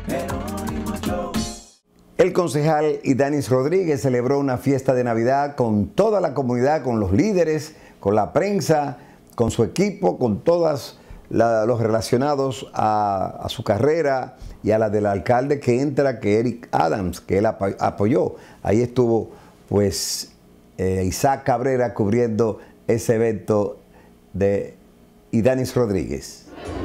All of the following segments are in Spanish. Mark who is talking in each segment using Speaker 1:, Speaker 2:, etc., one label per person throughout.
Speaker 1: El concejal Idanis Rodríguez celebró una fiesta de Navidad con toda la comunidad, con los líderes, con la prensa, con su equipo, con todos los relacionados a su carrera y a la del alcalde que entra, que Eric Adams, que él apoyó. Ahí estuvo pues Isaac Cabrera cubriendo ese evento de Idanis Rodríguez.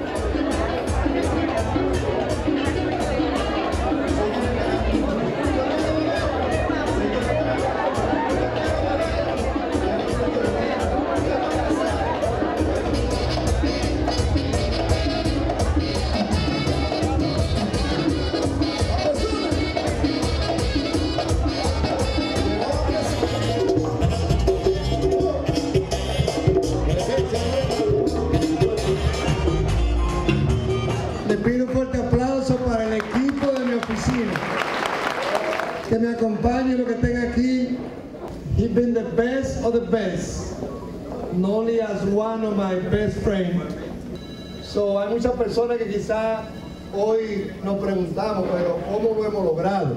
Speaker 2: Le pido un fuerte aplauso para el equipo de mi oficina. Que me acompañe lo que tenga aquí. He's been the best of the best. Not only as one of my best friends. So, hay muchas personas que quizá hoy nos preguntamos, pero ¿cómo lo hemos logrado?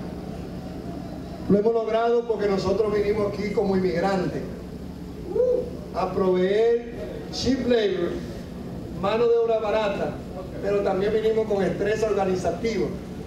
Speaker 2: Lo hemos logrado porque nosotros vinimos aquí como inmigrantes a proveer cheap labor, mano de obra barata, pero también vinimos con estrés organizativo.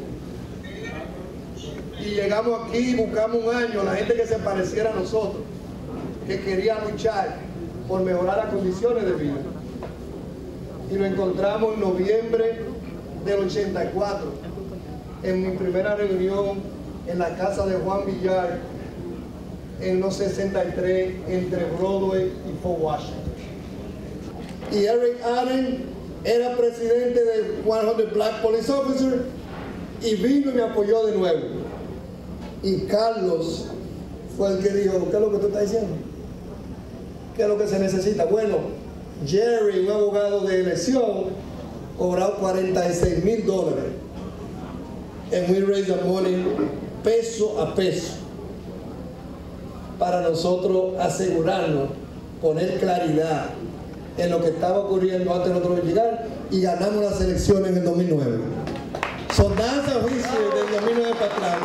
Speaker 2: Y llegamos aquí y buscamos un año, la gente que se pareciera a nosotros, que quería luchar por mejorar las condiciones de vida. Y lo encontramos en noviembre del 84, en mi primera reunión en la casa de Juan Villar, en los 63, entre Broadway y Fort Washington. Y Eric Adams era presidente de 100 Black Police Officers y vino y me apoyó de nuevo. Y Carlos fue el que dijo, ¿qué es lo que tú estás diciendo? ¿Qué es lo que se necesita? Bueno, Jerry, un abogado de elección, cobró $46,000. And we raised the money peso a peso para nosotros asegurarnos, poner claridad en lo que estaba ocurriendo antes de nosotros llegar, y ganamos las elecciones en el 2009. Soldados a juicio del 2009 para atrás,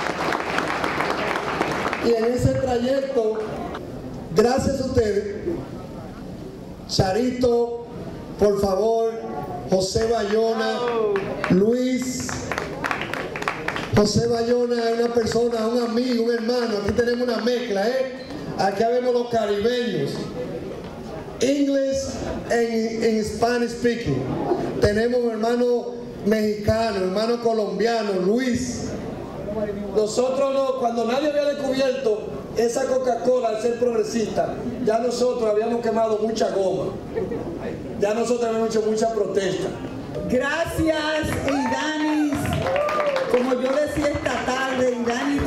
Speaker 2: ¿ve? Y en ese trayecto, gracias a ustedes, Charito, por favor, José Bayona, Luis, José Bayona es una persona, un amigo, un hermano. Aquí tenemos una mezcla, Aquí vemos los caribeños, English en Spanish speaking. Tenemos un hermano mexicano, hermano colombiano, Luis. Nosotros no, cuando nadie había descubierto esa Coca-Cola al ser progresista, ya nosotros habíamos quemado mucha goma. Ya nosotros habíamos hecho mucha protesta.
Speaker 3: Gracias, Idanis. Como yo decía esta tarde, Idanis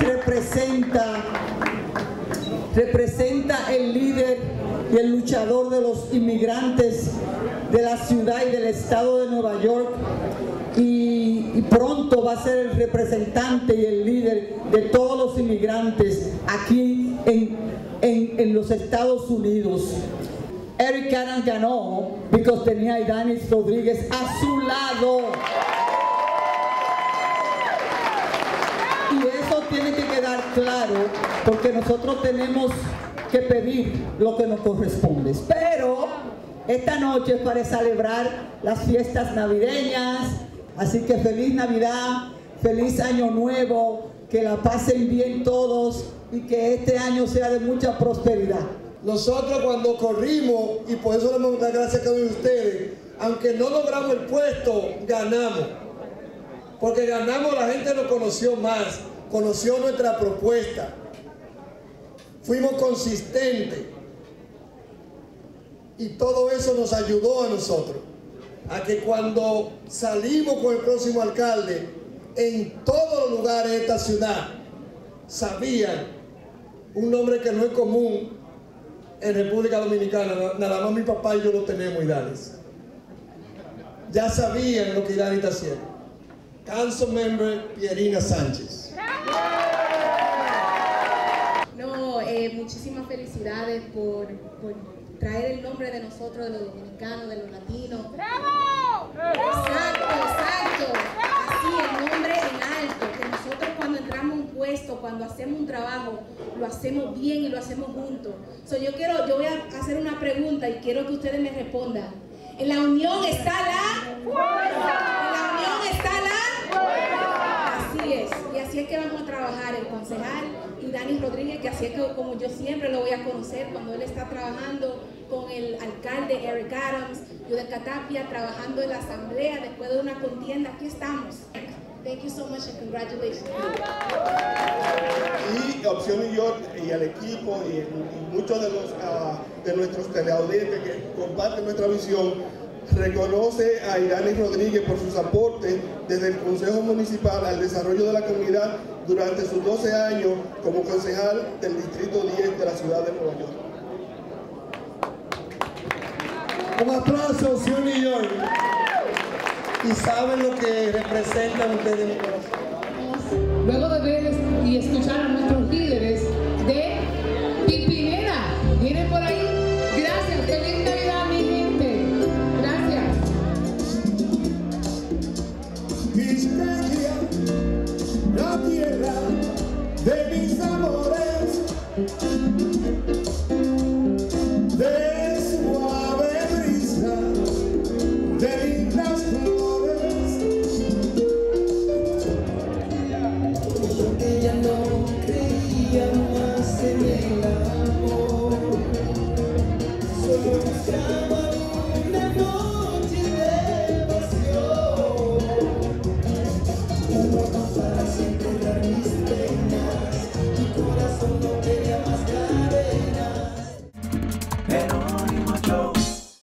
Speaker 3: representa el líder y el luchador de los inmigrantes de la ciudad y del estado de Nueva York, y pronto va a ser el representante y el líder de todos los inmigrantes aquí en los Estados Unidos. Eric Adams ganó porque tenía a Idanis Rodríguez a su lado. Y eso tiene que quedar claro, porque nosotros tenemos que pedir lo que nos corresponde. Pero esta noche es para celebrar las fiestas navideñas, así que feliz Navidad, feliz Año Nuevo, que la pasen bien todos y que este año sea de mucha prosperidad.
Speaker 2: Nosotros cuando corrimos, y por eso le damos las gracias a cada uno de ustedes, aunque no logramos el puesto, ganamos. Porque ganamos, la gente nos conoció más, conoció nuestra propuesta. Fuimos consistentes. Y todo eso nos ayudó a nosotros a que cuando salimos con el próximo alcalde, en todos los lugares de esta ciudad sabían un nombre que no es común en República Dominicana, nada más mi papá y yo lo tenemos, Idanis. Ya sabían lo que Idanis está haciendo. Council Member Pierina Sánchez.
Speaker 4: No, muchísimas felicidades por traer el nombre de nosotros, de los dominicanos, de los latinos. ¡Bravo! Exacto, exacto. Así es. hacemos un trabajo, lo hacemos bien y lo hacemos juntos. Yo voy a hacer una pregunta y quiero que ustedes me respondan. En la unión está la fuerza. En la unión está la fuerza. Así es. Y así es que vamos a trabajar el concejal y Dani Rodríguez, que así es que como yo siempre lo voy a conocer cuando él está trabajando con el alcalde Eric Adams, Yudelka Tapia, trabajando en la asamblea después de una contienda. Aquí estamos. Thank you so much and congratulations.
Speaker 2: Y Opción New York y al equipo y muchos de nuestros teleaudientes que comparten nuestra visión reconoce a Idanis Rodríguez por sus aportes desde el Consejo Municipal al desarrollo de la comunidad durante sus 12 años como concejal del Distrito 10 de la ciudad de Nueva York.
Speaker 5: Un aplauso a Opción New York. Y saben lo que representan ustedes en mi corazón.
Speaker 6: Luego de ver y escuchar a nuestros líderes de Pimpinela, vienen por ahí. Gracias, feliz Navidad, mi gente. Gracias.
Speaker 7: Vizcaya, la tierra de mis amores, de suave brisa, de linda